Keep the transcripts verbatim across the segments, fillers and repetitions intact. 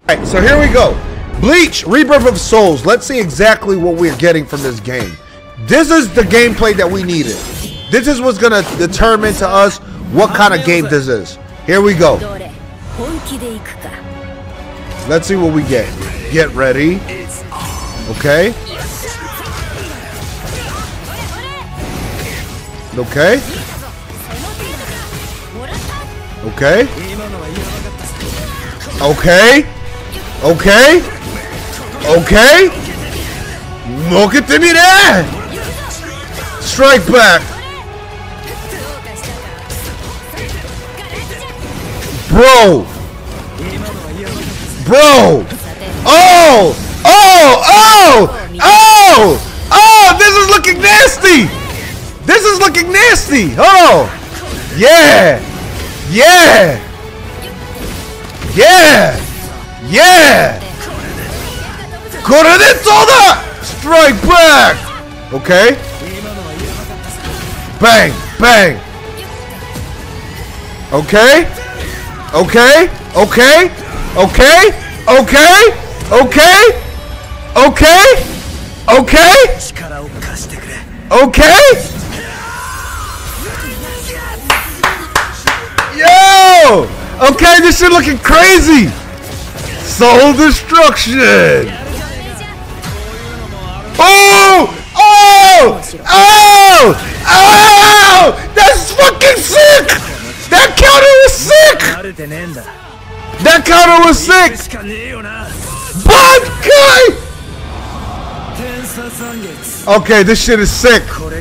Alright, so here we go. Bleach, Rebirth of Souls. Let's see exactly what we're getting from this game. This is the gameplay that we needed. This is what's gonna determine to us what kind of game this is. Here we go. Let's see what we get. Get ready. Okay. Okay. Okay. Okay. Okay. Okay. Look at me there. Strike back. Bro. Bro. Oh. Oh. Oh. Oh. Oh. This is looking nasty. This is looking nasty. Oh. Yeah. Yeah. Yeah. Yeah. Koredetsuda. Strike back. Okay. Bang. Bang. Okay. Okay. Okay. Okay. Okay. Okay. Okay. Okay. Okay. Yo. Okay, this shit looking crazy. Soul destruction. Oh. Oh. Oh. Oh. That's fucking sick. That counter was sick. That counter was sick. Bankai. Okay, this shit is sick.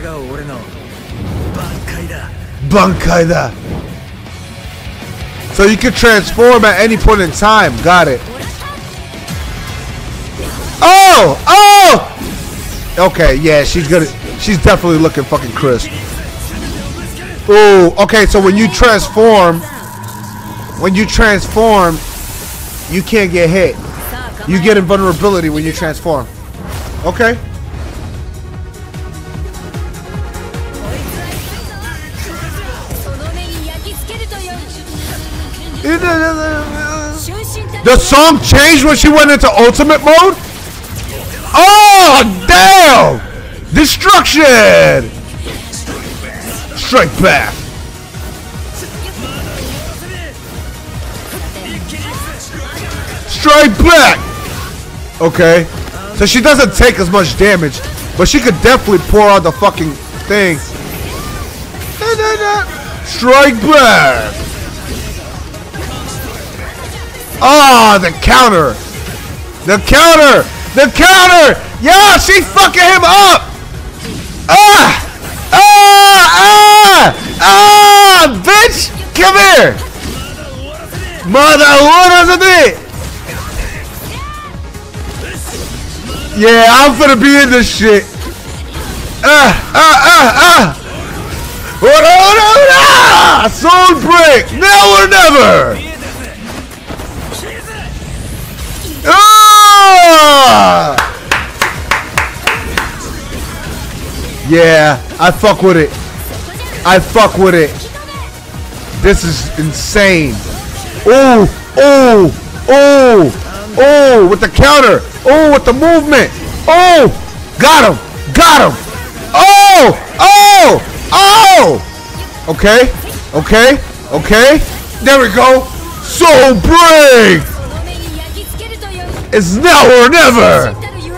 Bankai da. So you can transform at any point in time. Got it. Oh! Oh! Okay, yeah, she's gonna. She's definitely looking fucking crisp. Ooh, okay, so when you transform, when you transform, you can't get hit. You get invulnerability when you transform. Okay. The song changed when she went into ultimate mode? Oh, damn! Destruction! Strike back. Strike back! Okay. So she doesn't take as much damage, but she could definitely pour out the fucking thing. Strike back! Ah, oh, the counter! The counter! The counter! Yeah, she fucking him up! Ah! Ah! Ah! Ah! Bitch! Come here! Mother, what is it? Yeah, I'm gonna be in this shit. Ah! Ah! Ah! Ah! Hold on! Hold on! Soul break! Now or never! Ah! Yeah, I fuck with it. I fuck with it. This is insane. Oh, oh, oh, oh, with the counter. Oh, with the movement. Oh, got him, got him. Oh, oh, oh. Okay, okay, okay. There we go. Soul break. It's now or never!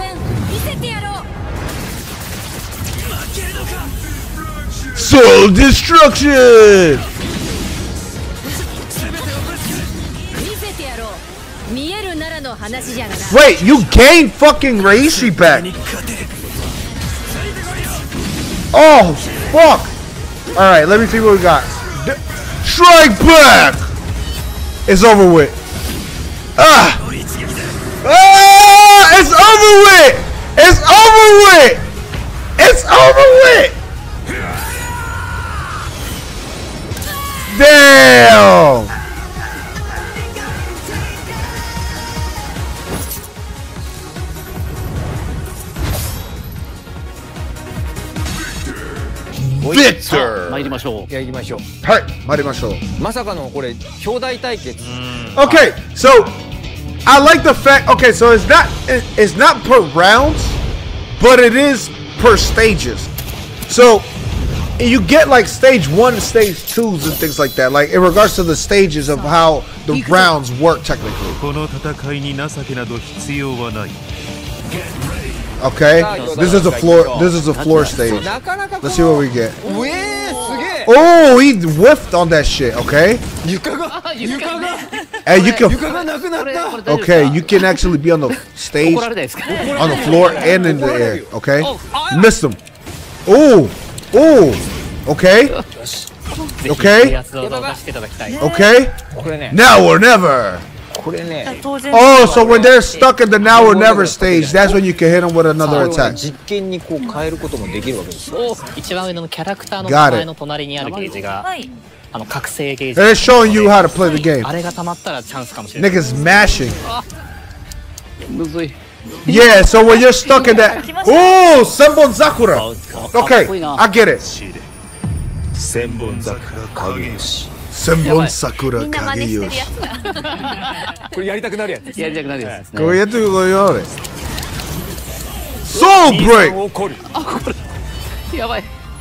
Soul destruction! Wait, you gained fucking Reishi back! Oh, fuck! Alright, let me see what we got. D Strike back! It's over with. Ah! Ah! It's over with! It's over with! It's over with! Damn! Victor! 参りましょう。 やりましょう。 はい、参りましょう。 まさかのこれ兄弟対決。 Okay, so I like the fact. Okay, so it's not it, it's not per rounds, but it is per stages. So you get like stage one, stage twos, and things like that. Like in regards to the stages of how the rounds work technically. Okay, this is a floor. This is a floor stage. Let's see what we get. Oh, he whiffed on that shit. Okay. And you can. Okay, you can actually be on the stage, on the floor, and in the air. Okay, missed him. Oh, oh. Okay. Okay. Okay. Now or never. Oh, so when they're stuck in the now or never stage, that's when you can hit them with another attack. Got it. And it's showing you how to play the game. Niggas mashing. Yeah, so when you're stuck in that. Oh, Senbon Sakura. Okay, I get it. Senbon Sakura Kageyoshi. Senbon Sakura Kageyoshi. これやりたくなるやつ。やりたくなるやつですね。 これやってくれ。Soul Break。 あ、これ。やばい。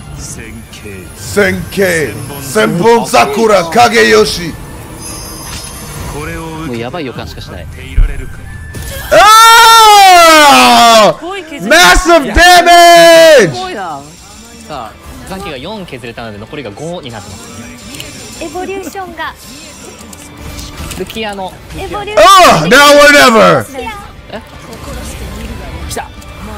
Senkei。Senkei。Senbon Sakura Kageyoshi。 もうやばい予感しかしない。 ああ ！Massive damage。 すごいな。さあ、残機がよん削れたので残りがごになってます。 エボリューションが。 ルキアの。 エボリューション。 Oh, now or never。 え？来た。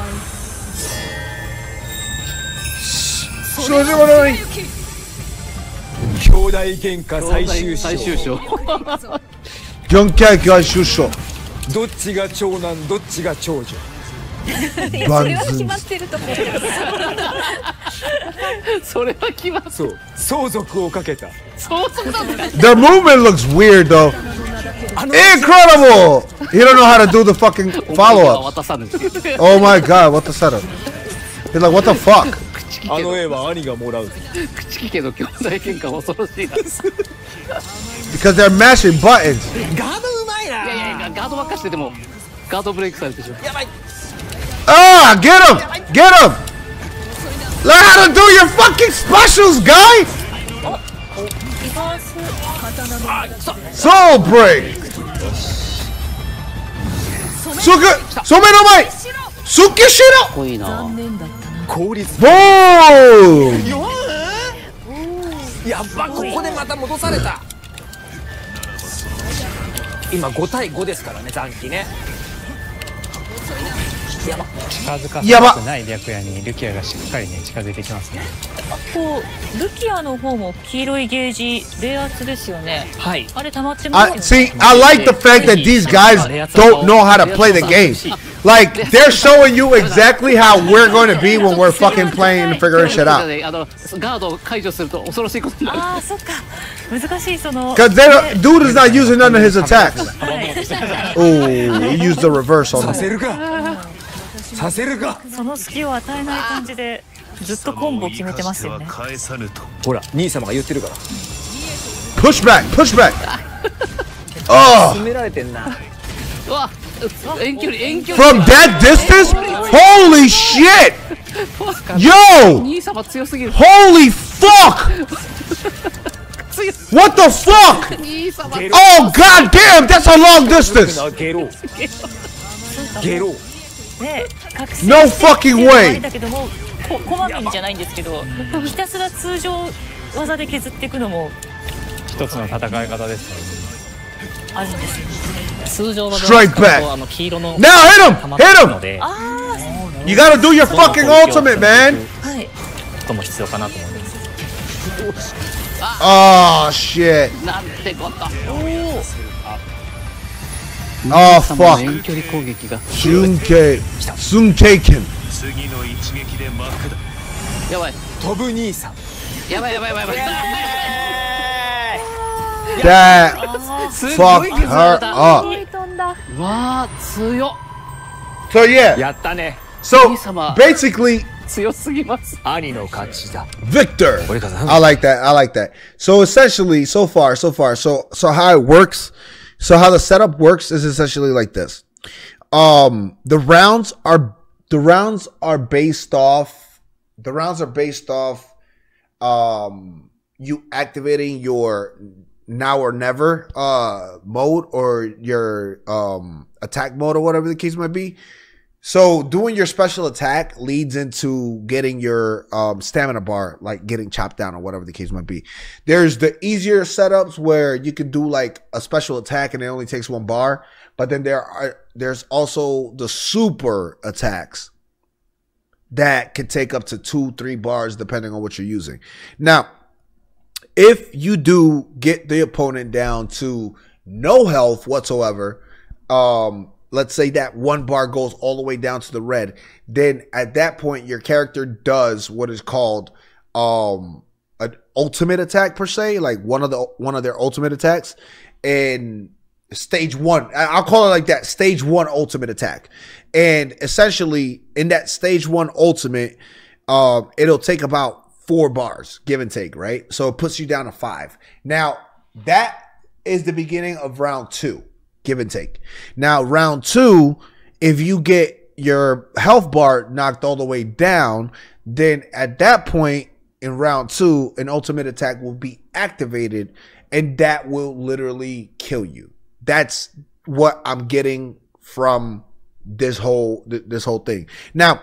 少女ものに。 兄弟喧嘩最終最終章。 四回最終章。 どっちが長男どっちが長女。 それは決まってると思う。 それは決まってる。 そう、相続をかけた。 相続だった。 Their movement looks weird though. Incredible! He don't know how to do the fucking follow up. Oh my god, what the setup? He's like, what the fuck? あの絵は兄がもらう。 口利けの兄弟喧嘩恐ろしいな。 Because they're mashing buttons. ガードうまいな。 いやいやガードばっかしてでもガードブレイクされてしまう。やばい。 Ah, get him! Get him! Learn how to do your fucking specials, guy! Soul Break! Suka! Some no mai! Sukishiro! かっこいいな。 効率。 Boom! やっぱここでまた戻された。今ご対ごですからね、残機ね。 やば。 近づかせたくない白夜にルキアがしっかりね近づいてきますね。 こうルキアの方も黄色いゲージ冷圧ですよね。 はい。 あれ溜まってますよ I ね。 see. I like the fact that these guys don't know how to play the game. Like they're showing you exactly how we're going to be when we're fucking playing and figuring shit out. あのガードを解除すると恐ろしいことになる。 ああ、そっか。難しいその。 Cause they dude is not using none of his attacks. はい。 Oh, he used the reverse on させ him. るか。させるか。 その隙を与えない感じでずっとコンボ決めてますよね。 ほら、兄様が言ってるから。 Push back, push back. Oh, 詰められてんな。 うわ、遠距離遠距離。 from that distance? Holy shit! Yo! 兄様強すぎる。 Holy fuck! What the fuck? 兄様。 Oh god damn, that's a long distance. ゲロ。ゲロ。 ね、覚醒 No fucking way. だけどもここまめにじゃないんですけど、ひたすら通常技で削っていくのも一つの戦い方ですあるんですよ。 通常の Strike back. あの黄色の Now hit him! Hit him! あ You gotta do your fucking ultimate, man. あ、はい。 とも必要かなと思います。 Oh shit. なんてこと。 Oh fuck. 遠距離攻撃が。 Sunkei. Sunkeiken. やばい。 飛ぶ兄さん。 やばいやばいやばいやばい。 That すご fucked い削 her られた。 up. 飛んだ。 うわあ強っ。 So yeah. やったね。 So basically, 強すぎます。 兄の勝ちだ。 Victor. I like that. I like that. So essentially, so far, so far, so so how it works So how the setup works is essentially like this. Um, the rounds are the rounds are based off the rounds are based off um you activating your now or never uh mode or your um attack mode or whatever the case might be. So doing your special attack leads into getting your um, stamina bar, like getting chopped down or whatever the case might be. There's the easier setups where you can do like a special attack and it only takes one bar. But then there are there's also the super attacks that can take up to two, three bars depending on what you're using. Now, if you do get the opponent down to no health whatsoever, um, let's say that one bar goes all the way down to the red, then at that point your character does what is called um an ultimate attack per se, like one of the one of their ultimate attacks. And stage one, I'll call it like that, stage one ultimate attack. And essentially in that stage one ultimate, um it'll take about four bars, give and take, right? So it puts you down to five. Now that is the beginning of round two. Give and take. Now, round two, if you get your health bar knocked all the way down, then at that point in round two, an ultimate attack will be activated, and that will literally kill you. That's what I'm getting from this whole this whole thing. Now,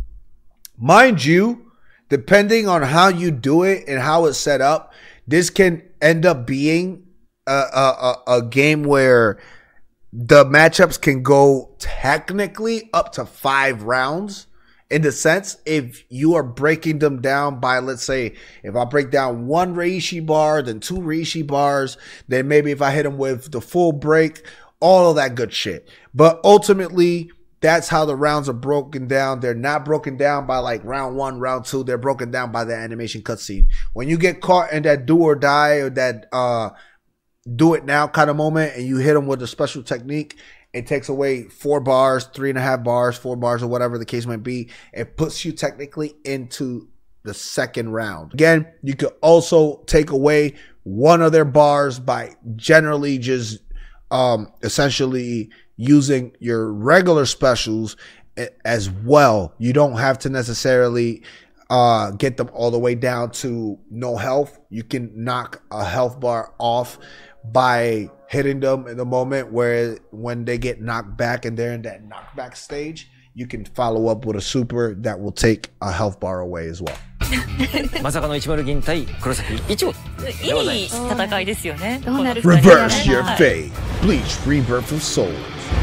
mind you, depending on how you do it and how it's set up, this can end up being a, a, a, a game where the matchups can go technically up to five rounds, in the sense if you are breaking them down by, let's say, if I break down one Reishi bar, then two Reishi bars, then maybe if I hit them with the full break, all of that good shit. But ultimately, that's how the rounds are broken down. They're not broken down by like round one, round two. They're broken down by the animation cutscene. When you get caught in that do or die or that uh do it now kind of moment and you hit them with a special technique, it takes away four bars, three and a half bars, four bars, or whatever the case might be. It puts you technically into the second round. Again, you could also take away one of their bars by generally just um, essentially using your regular specials as well. You don't have to necessarily uh, get them all the way down to no health. You can knock a health bar off by hitting them in the moment where when they get knocked back and they're in that knockback stage, you can follow up with a super that will take a health bar away as well. まさかのいちまる銀対黒崎一号でございます。 いい戦いですよね。 Reverse your fate. Bleach, Rebirth of Souls.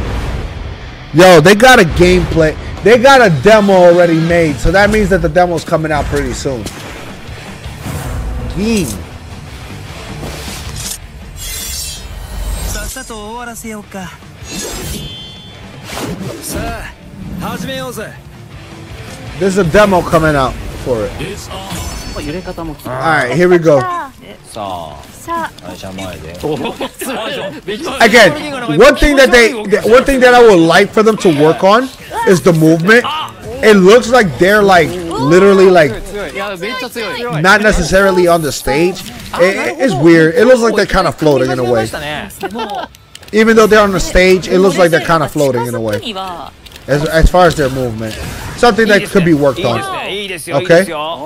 Yo, they got a gameplay. They got a demo already made, so that means that the demo's coming out pretty soon. Gee. さっさと終わらせようか。さあ、始めようぜ。 There's a demo coming out for it. Alright, here we go. Again, one thing that they, one thing that I would like for them to work on is the movement. It looks like they're like literally like not necessarily on the stage. It, it's weird. It looks like they're kind of floating in a way. Even though they're on the stage, it looks like they're kind of floating in a way. As, as far as their movement, something that could be worked on. Okay.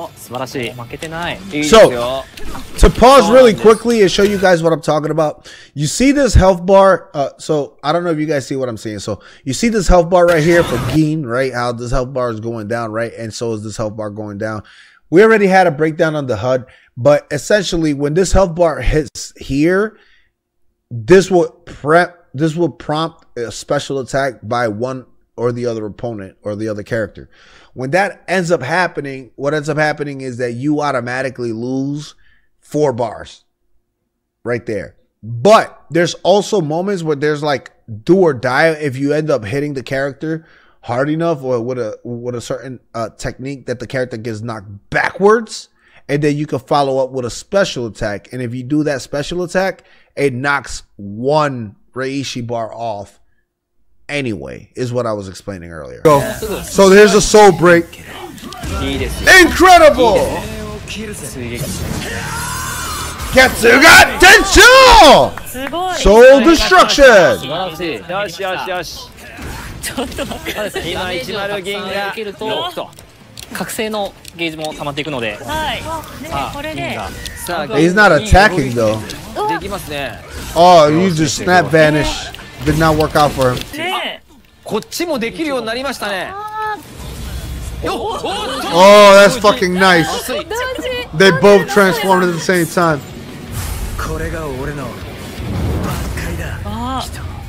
So, to pause really quickly and show you guys what I'm talking about. You see this health bar. Uh, so I don't know if you guys see what I'm saying. So you see this health bar right here for Geen, right? How this health bar is going down, right? And so is this health bar going down. We already had a breakdown on the H U D, but essentially when this health bar hits here, this will prep. This will prompt a special attack by one or the other opponent or the other character. When that ends up happening, what ends up happening is that you automatically lose four bars right there. But there's also moments where there's like do or die if you end up hitting the character hard enough or with a with a certain uh, technique that the character gets knocked backwards, and then you can follow up with a special attack. And if you do that special attack, it knocks one Reishi bar off anyway, is what I was explaining earlier. So, so there's a soul break. Incredible! Getsuga Tensho! すごい。 Soul Destruction! 素晴らしい。よしよしよし。 ちょっと待って。 今いちまる銀が受けるとろくと。 覚醒のゲージも溜まっていくので、 はい。ねさあこれで。 銀がさあ、 He's not attacking though. できますね。 Oh, you just snap vanish. Did not work out for him. ねこっちもできるようになりましたね。よっ、おっと。 Oh, that's fucking nice. 熱い。 They both transformed at the same time. これが俺の挽回だ。 あ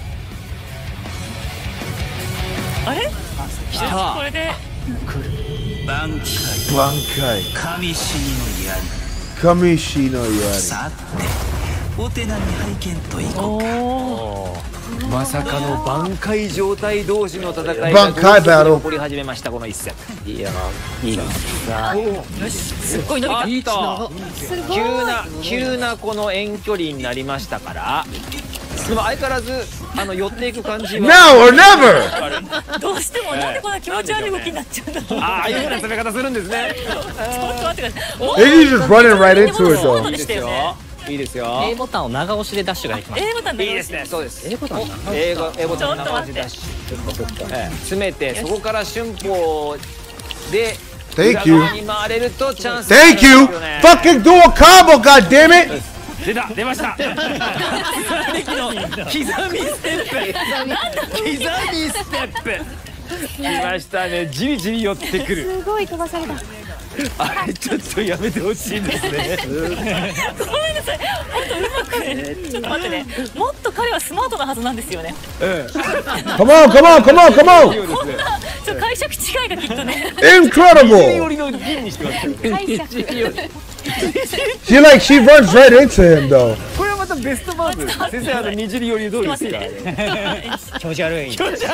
あ。あれ？ 来たこれで。 挽回 Bankai. 神死にの槍。 Kamishi no yari. さてお手並み拝見といこおうか。 お。 まさかの挽回状態同士の戦い挽回バトル起こり始めましたこの一戦。いやいいな。 すっごい伸びた。 いいと急な急なこの遠距離になりましたから、でも相変わらずあの寄っていく感じは Now or never! どうしてもなんでこんな気持ち悪い動きになっちゃうんだろう。 ああいう風な攻め方するんですね。 ちょっと待ってください。 Maybe you just running right into it though. いいですよいいですよ。 A ボタンを長押しでダッシュができます。 A ボタンいいですね。そうです。 A ボタンだ。 英語英語と長押しダッシュ、ええ詰めてそこから春歩で Thank you. 裏側に回れるとチャンス Thank you! Fucking do a combo, goddammit! 出た出ました刻みステップ刻みステップ来ましたね。じりじり寄ってくる。 すごい飛ばされた。 あれちょっとやめてほしいですね。 ごめんなさい。もっとうまくね。ちょっと待ってね。もっと彼はスマートなはずなんですよね。 Come on, come on, come on, come on! こんなちょっと解釈違いがきっとね。 Incredible! 寄りの銀にしてますよ。 解釈。 She like, she runs right into him though. これはまたベストバーズ。先生あのにじり寄りどうですか。 気持ち悪い。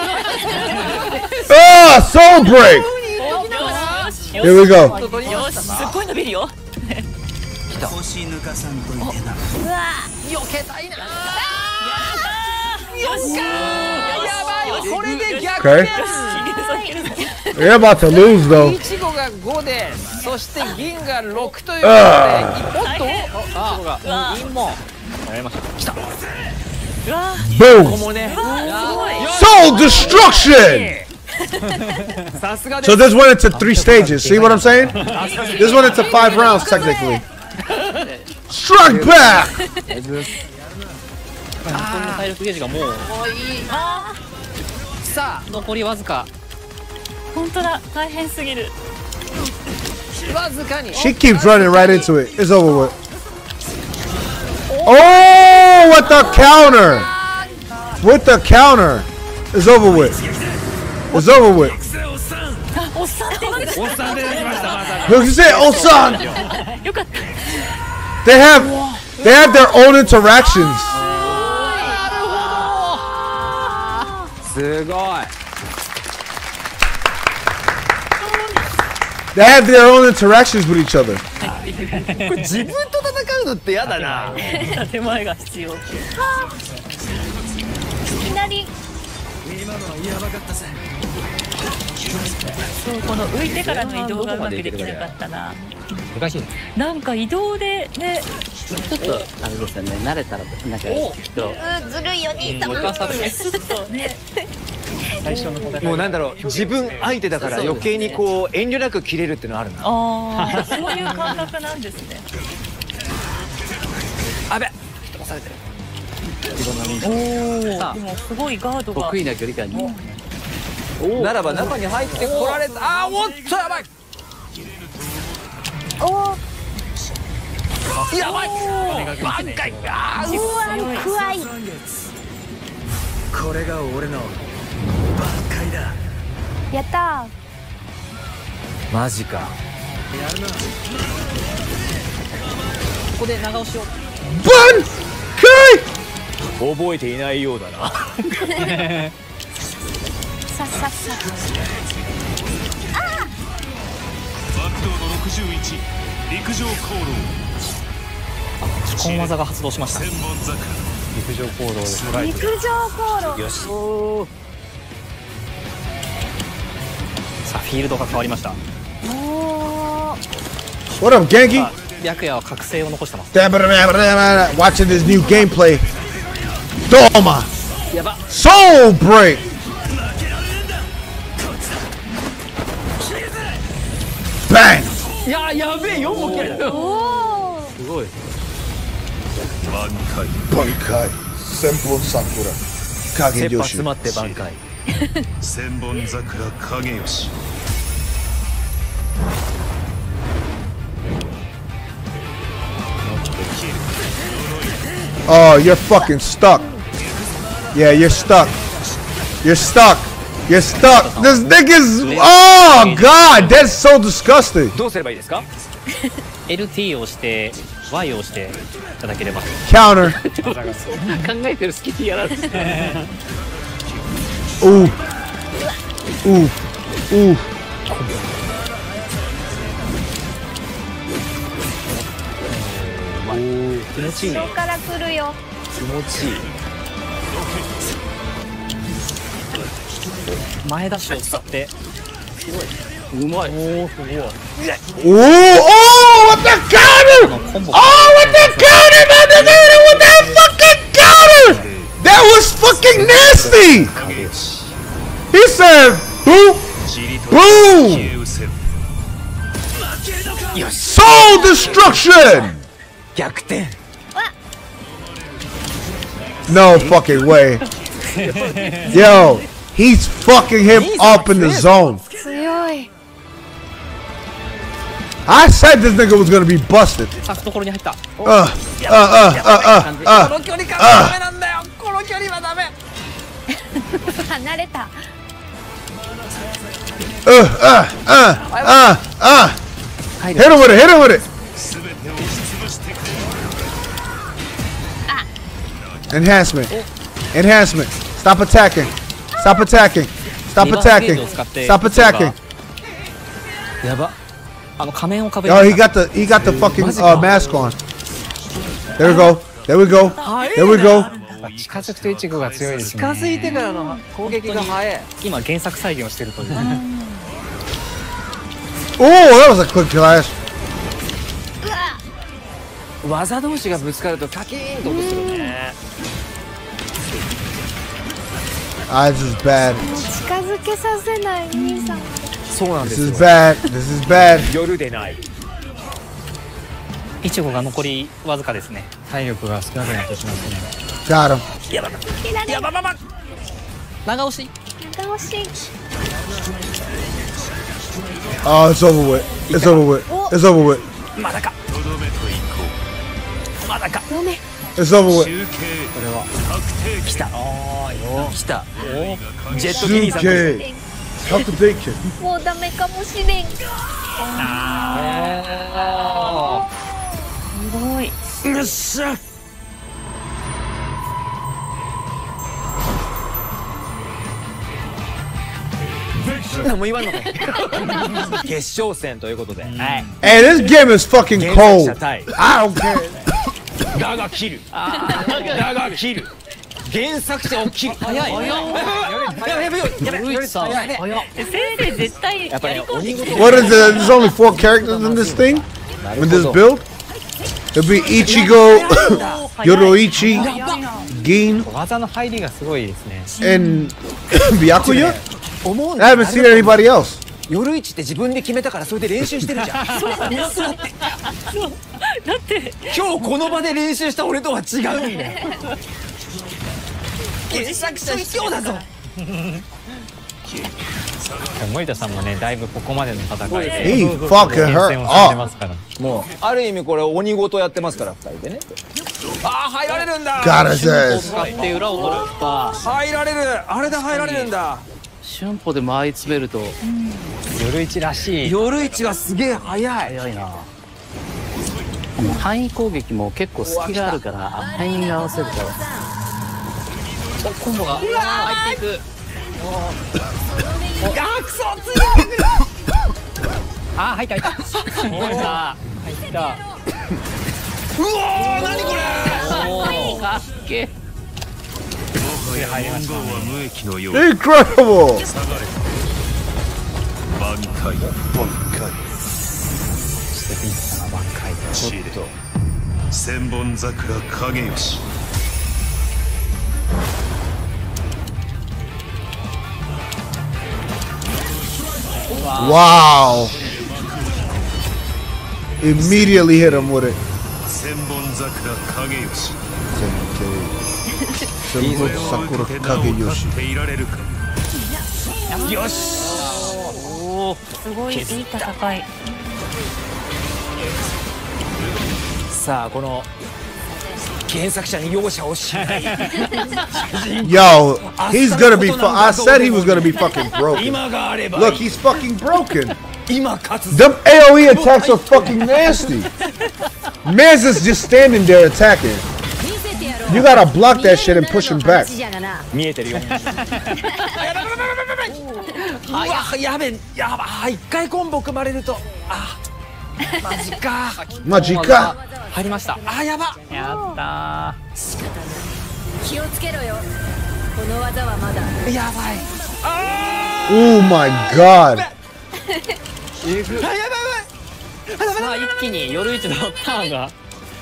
Ah, soul break! Here we go. よし、すっごい伸びるよ。 腰抜かさんといてな。 よし。 やばい。これで逆 Okay. いけるぞいけるぞ。 They're about to lose though. いちごがごで、そして銀がろくということで、 あおっと、 ああ、銀もやりました。来た。 うわ、 こ Boom! こもね、 すごい。 Soul destruction! さすがです。 So this went into three stages. See what I'm saying? This went into five rounds technically. Strike back! 残りの体力ゲージがもうさ残りわずか。 本当だ、大変すぎる。 あ、わずかに。 She keeps running right into it. It's over with. Oh, with the counter! With the counter! It's over with. It's over with. おっさんって言うんです。 おっさん出てきました。まさか。 Look, you say, oh son! よかった。 They have, they have their own interactions. すごい。 They have their own interactions with each other. これ自分と戦うのってやだな。 手前が必要。 いきなり。 そう、この浮いてからの移動がうまくできなかったな。 難しいね。 なんか移動でね。 ちょっとあれですよね、慣れたらなんかおきっとうん、ずるいよ兄さん。 もう一回サブでちょっとね。 最初の方がもうなんだろう、自分相手だから余計にこう遠慮なく切れるっていうのはあるな。 ああ、そういう感覚なんですね。 あべ、押されてる。 おお、でもすごいガードが。 得意な距離感に。 ならば中に入ってこられた。あー、おっとやばい。 おお、 やばい。挽回。あー、 うわ、くわい。 これが俺の挽回だ。 やったマジか。 ここで長押しを。 Bun! Kai! 覚えていないようだな。 ー。さっさっさ。 爆動のろくじゅういち陸上航路本技が発動しました。 千本桜陸上行動でトライ。 陸上航路。 よし。さあフィールドが変わりました。 おお。 What up, Genki? 白夜は覚醒を残してます。 Watching this new gameplay. Doma! やば Soul break! Bang! いややべえよんも切れたおお。 すごい。 挽回 Bankai. Senpon Sakura. 切 Kage 羽 Yoshi. 詰まって挽回千本桜影吉 Oh, you're fucking stuck. Yeah, you're stuck. You're stuck. You're stuck. This nigga's. Oh, God. That's so disgusting. どうすればいいですかエルティー を押して Y を押していただければ。 Counter. 考えてる隙にやられて。 Ooh. Ooh. Ooh. 気持ちいいね後ろから来るよ。 気持ちいい前ダッシュを使ってうまい。 おおすごい Ooh. Oh, what the counter? コンボ Oh, what the counter? What the counter? What that fucking counter? That was fucking nasty. He said, boop, じりと boom. 消え失せ Soul destruction. 逆転 No fucking way. Yo, he's fucking him up in the zone. 強い。 I said this nigga was gonna be busted. あ懐に入った Uh, uh, uh, uh, uh, この距離感はダメなんだよこの距離はダメ離れた。 uh, uh, uh, uh, uh. Hit him with it, hit him with it. 全てを押しつぶしてくれ Enhancement. Enhancement. Stop attacking. Stop attacking. Stop attacking. Stop attacking. やばあの仮面をかぶり Oh, he got the he got the fucking uh, mask on. There we go. There we go. There we go. 近づくとイチゴが強いですね。 近づいてからの攻撃が早い今原作再現をしてるという Oh, that was a quick clash. 技同士がぶつかるとカキーンと音するね Ah, this is bad. 近づけさせない兄さん。 そうなんで This す is よ bad. This is bad. 夜でないイチゴが残りわずかですね体力が少なくなってしまってね。 Got him. やばばば長押し長押し。 Oh, it's over with. It's over with. It's over with. まだかとどめといこまだかごめん。 It's over う with. 集計これは確定来た来たジェットギリーさん Suke. Help the day kid. もうダメかもしれん。すごい。 よっしゃ何も言わんのかい決勝戦ということで、はい、 Hey, this game is fucking 原作 cold. 者対 I don't care. だが切るだが切る原作者を切る早い早いやべやべやべやべルイチさん早っ先生絶対やり込んできて What is it? There's only four characters in this thing? In this build? It'll be Ichigo, Yoroichi, Gin, 技の入りがすごいですね。 and Byakuya? 思うん I だ haven't seen anybody else. 夜市って自分で決めたからそれで練習してるじゃんそうだってだって今日この場で練習した俺とは違うんだよ原作者卑怯だぞ森田さんもね、だいぶここまでの戦いで He fucking 厳 hurt 選をされてま up. すから。 もうある意味これ鬼ごとやってますからふたりでねああ入られるんだ Got his ass. 使って裏を取る入られるあれで入られるんだ春歩で回り詰めると夜市らしい。 夜市はすげえ早い早いな。範囲攻撃も結構隙があるからタイミング合わせるからコンボが入っていくあークソあー入った入った入った入ったうわー何これかっけもはや問答は無益のよう Incredible. 下がれ挽回そしてピンさんが挽回で。 ちょっと千本桜影吉 Wow. Immediately hit him with it. Sakura Kageyoshi. よし。 すごいいい戦い。 さあこの原作者に容赦をしない。 Yo, he's gonna be. Fu I said he was gonna be fucking broken. 今があれば。 Look, he's fucking broken. 今勝つ。 Them A O E attacks are fucking nasty. Man's is just standing there attacking. You gotta block that shit and push him back. 見えてるよ。うわやべやばあ一回コンボ組まれるとあマジかマジか入りました。 あやばやったー。気をつけろよ。この技はまだ。 やばい。 Oh my god. えぐ。あやばい。さあ一気に夜市のターンが。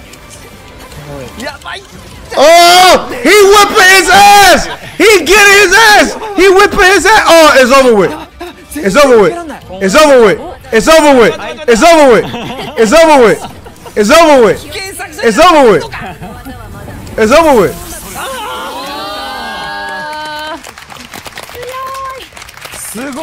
やばい。 Oh, he whipping his ass! He getting his ass! He whipping his ass! Oh, it's over with. It's over with. It's over with. It's over with. It's over with. It's over with. It's over with. It's over with. It's over with. すごい。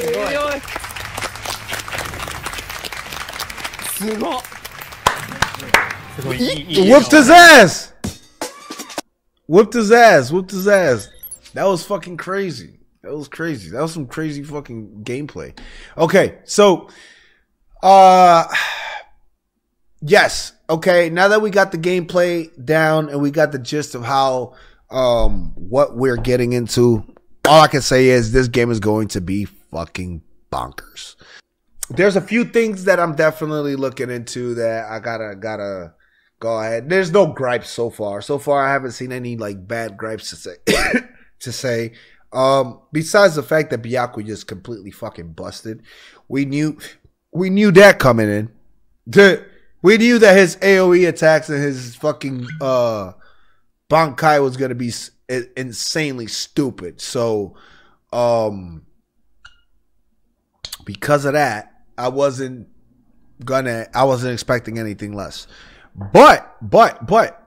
すごい。すごい。 Whipped his ass! Whipped his ass, whipped his ass. That was fucking crazy. That was crazy. That was some crazy fucking gameplay. Okay, so uh yes, okay, now that we got the gameplay down and we got the gist of how um what we're getting into, all I can say is this game is going to be fucking bonkers. There's a few things that I'm definitely looking into that I gotta gotta go ahead. There's no gripes so far. So far, I haven't seen any like bad gripes to say. to say, um, besides the fact that Byakuya just completely fucking busted. We knew, we knew that coming in. The, we knew that his A O E attacks and his fucking uh Bankai was gonna be insanely stupid. So, um, because of that, I wasn't gonna. I wasn't expecting anything less. But, but, but,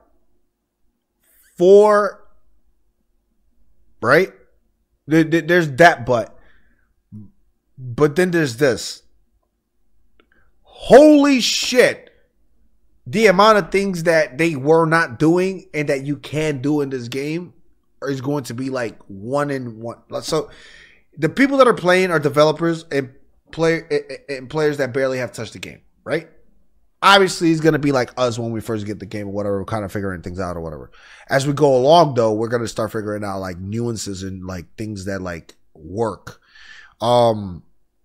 for, right? There, there, there's that but. But then there's this. Holy shit. The amount of things that they were not doing and that you can do in this game is going to be like one in one. So, the people that are playing are developers and, play, and players that barely have touched the game, right? Obviously, it's going to be like us when we first get the game or whatever, we're kind of figuring things out or whatever. As we go along, though, we're going to start figuring out like nuances and like things that like work. Um,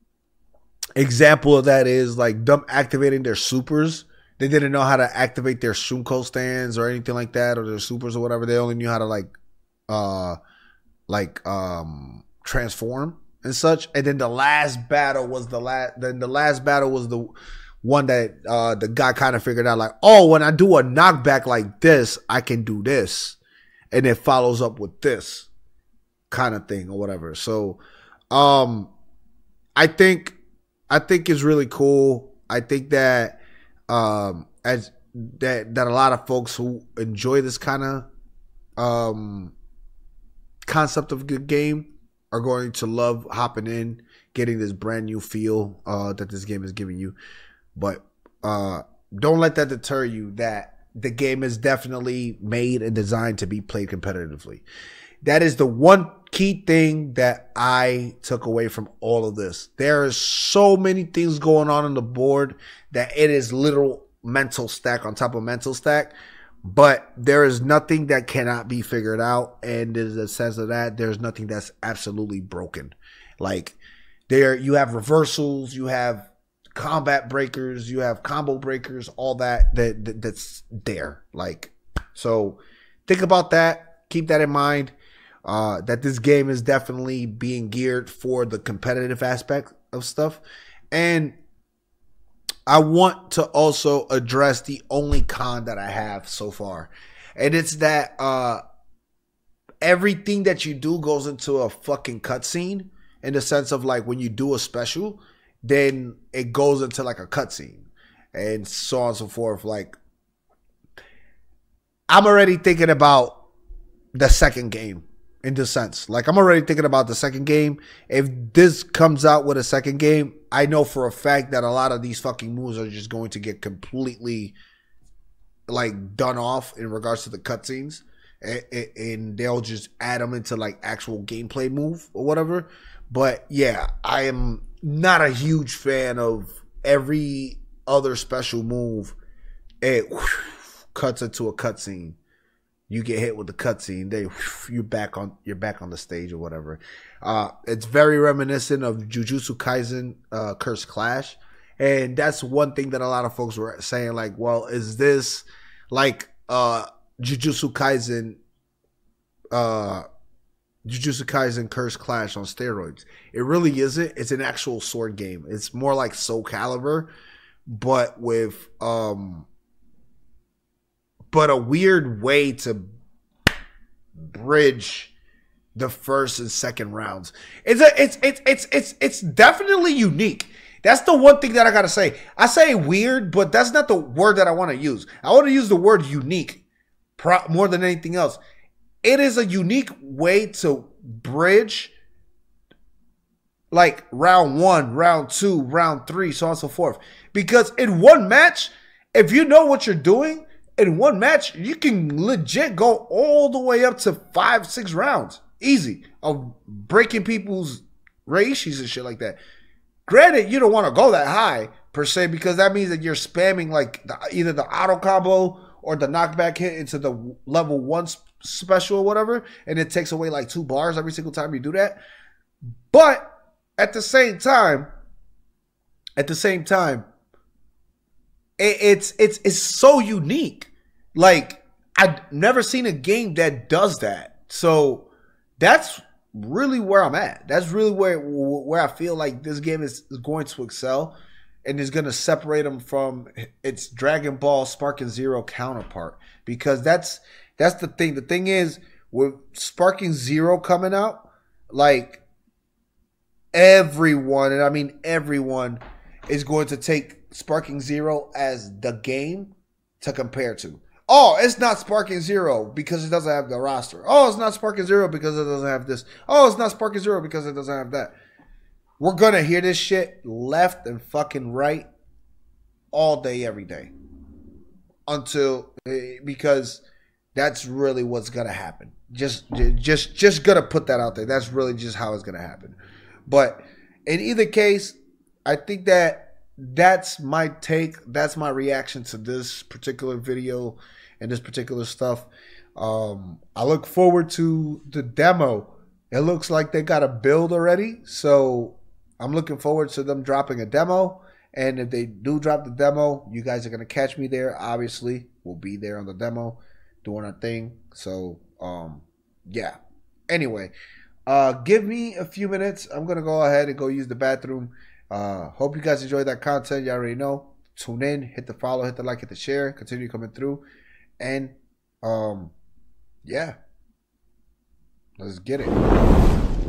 example of that is like them activating their supers. They didn't know how to activate their Shunko stands or anything like that, or their supers or whatever. They only knew how to like, uh, like um, transform and such. And then the last battle was the last. Then the last battle was the one that uh, the guy kind of figured out, like, oh, when I do a knockback like this, I can do this. And it follows up with this kind of thing or whatever. So um, I think I think it's really cool. I think that um, as that that a lot of folks who enjoy this kind of um, concept of a good game are going to love hopping in, getting this brand new feel uh, that this game is giving you. But uh, don't let that deter you that the game is definitely made and designed to be played competitively. That is the one key thing that I took away from all of this. There is so many things going on on the board that it is literal mental stack on top of mental stack. But there is nothing that cannot be figured out. And in the sense of that, there's nothing that's absolutely broken. Like there, you have reversals, you have combat breakers, you have combo breakers, all that, that, that that's there. Like, so think about that. Keep that in mind. Uh, that this game is definitely being geared for the competitive aspect of stuff. And I want to also address the only con that I have so far. And it's that uh, everything that you do goes into a fucking cutscene, in the sense of like when you do a special, then it goes into like a cutscene and so on and so forth. Like, I'm already thinking about the second game in this sense. Like, I'm already thinking about the second game. If this comes out with a second game, I know for a fact that a lot of these fucking moves are just going to get completely like done off in regards to the cutscenes, and, and they'll just add them into like actual gameplay move or whatever. But yeah, I am not a huge fan of every other special move. It whew, cuts into a cutscene. You get hit with the cutscene, they whew, you're back on you're back on the stage or whatever. Uh, it's very reminiscent of Jujutsu Kaisen uh, Curse Clash. And that's one thing that a lot of folks were saying, like, well, is this like uh, Jujutsu Kaisen, uh, Jujutsu Kaisen Curse Clash on steroids? It really isn't. It's an actual sword game. It's more like Soul Calibur, but with um, but a weird way to bridge the first and second rounds. It's a, it's it's it's it's it's definitely unique. That's the one thing that I gotta say. I say weird, but that's not the word that I want to use. I want to use the word unique more than anything else. It is a unique way to bridge like round one, round two, round three, so on and so forth. Because in one match, if you know what you're doing, in one match, you can legit go all the way up to five, six rounds. Easy. Of breaking people's reishis and shit like that. Granted, you don't want to go that high per se, because that means that you're spamming like the, either the auto combo or the knockback hit into the level one special or whatever, and it takes away like two bars every single time you do that. But at the same time, at the same time, it, it's it's it's so unique. Like, I've never seen a game that does that. So that's really where I'm at. That's really where where I feel like this game is, is going to excel, and is going to separate them from its Dragon Ball Sparking Zero counterpart. Because that's that's the thing. The thing is, with Sparking Zero coming out, like, everyone, and I mean everyone, is going to take Sparking Zero as the game to compare to. Oh, it's not Sparking Zero because it doesn't have the roster. Oh, it's not Sparking Zero because it doesn't have this. Oh, it's not Sparking Zero because it doesn't have that. We're going to hear this shit left and fucking right all day, every day. Until, because that's really what's going to happen. Just, just, just going to put that out there. That's really just how it's going to happen. But in either case, I think that that's my take. That's my reaction to this particular video and this particular stuff. Um, I look forward to the demo. It looks like they got a build already. So I'm looking forward to them dropping a demo. And if they do drop the demo, you guys are going to catch me there. Obviously, we'll be there on the demo doing our thing. So, um, yeah. Anyway, uh, give me a few minutes. I'm going to go ahead and go use the bathroom. Uh, hope you guys enjoyed that content. You already know. Tune in, hit the follow, hit the like, hit the share. Continue coming through. And, um, yeah. Let's get it.